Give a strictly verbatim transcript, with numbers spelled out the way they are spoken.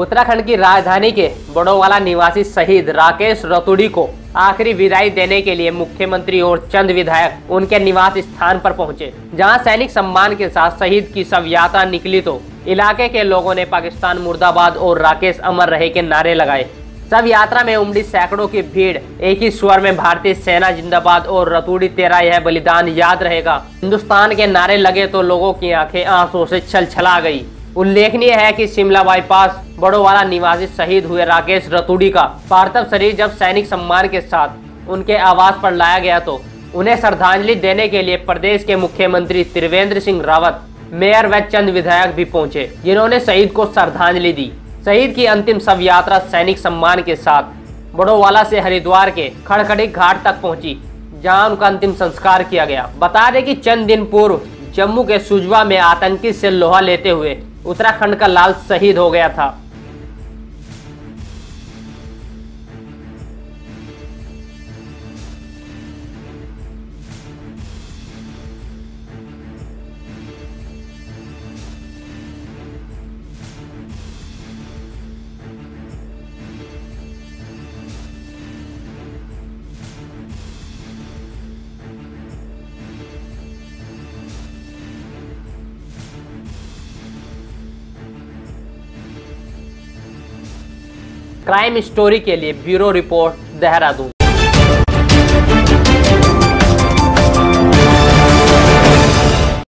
उत्तराखंड की राजधानी के बड़ोवाला निवासी शहीद राकेश रतूड़ी को आखिरी विदाई देने के लिए मुख्यमंत्री और चंद विधायक उनके निवास स्थान पर पहुंचे, जहां सैनिक सम्मान के साथ शहीद की शव यात्रा निकली तो इलाके के लोगों ने पाकिस्तान मुर्दाबाद और राकेश अमर रहे के नारे लगाए। शव यात्रा में उमड़ी सैकड़ों की भीड़ एक ही स्वर में भारतीय सेना जिंदाबाद और रतूड़ी तेरा यह बलिदान याद रहेगा, हिंदुस्तान के नारे लगे तो लोगों की आंखें आंसुओं से छलछला गई। उल्लेखनीय है कि शिमला बाईपास बड़ोवाला निवासी शहीद हुए राकेश रतूड़ी का पार्थिव शरीर जब सैनिक सम्मान के साथ उनके आवास पर लाया गया तो उन्हें श्रद्धांजलि देने के लिए प्रदेश के मुख्यमंत्री त्रिवेंद्र सिंह रावत, मेयर व चंद विधायक भी पहुंचे, जिन्होंने शहीद को श्रद्धांजलि दी। शहीद की अंतिम शव यात्रा सैनिक सम्मान के साथ बड़ोवाला से हरिद्वार के खड़खड़ी घाट तक पहुंची, जहां उनका अंतिम संस्कार किया गया। बता दें कि चंद दिन पूर्व जम्मू के सुजवा में आतंकी से लोहा लेते हुए उत्तराखंड का लाल शहीद हो गया था। क्राइम स्टोरी के लिए ब्यूरो रिपोर्ट, देहरादून।